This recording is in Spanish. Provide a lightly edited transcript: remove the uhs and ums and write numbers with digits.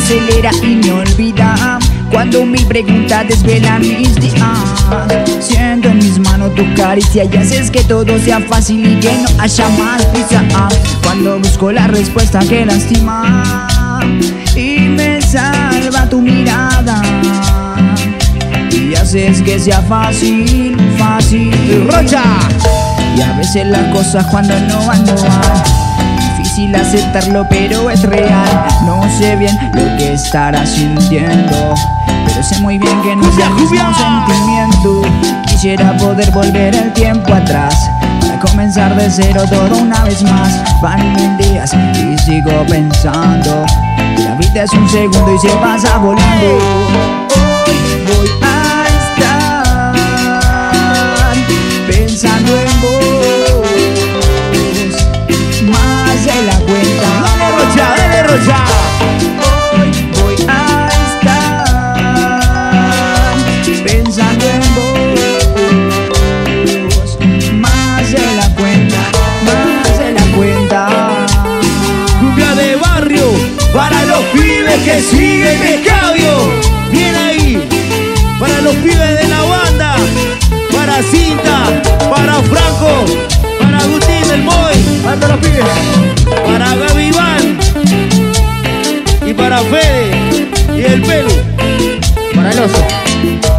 acelera y me olvida. Cuando mil preguntas desvelan mis días, siento en mis manos tu caricia y haces que todo sea fácil y que no haya más prisa. Cuando busco la respuesta que lastima y me salva tu mirada y haces que sea fácil, fácil. ¡Rocha! Y a veces las cosas cuando no van, no van. Difícil aceptarlo pero es real. No sé bien lo que estarás sintiendo, pero sé muy bien que no es el mismo sentimiento. Quisiera poder volver el tiempo atrás para comenzar de cero todo una vez más. Van mil días y sigo pensando que la vida es un segundo y se pasa volando. Hoy voy a estar pensando en vos más de la cuenta. ¡Dale, Rocha! ¡Dale, Rocha! Hoy voy a estar pensando en vos más de la cuenta, más de la cuenta. Cumbia de barrio para los pibes que siguen escabio. Bien ahí, para los pibes de la banda, para Cinta, para Franco, para Agustín del Moy, para los pibes, para Gaby Iván y para Fede y el Pelu, Para el oso.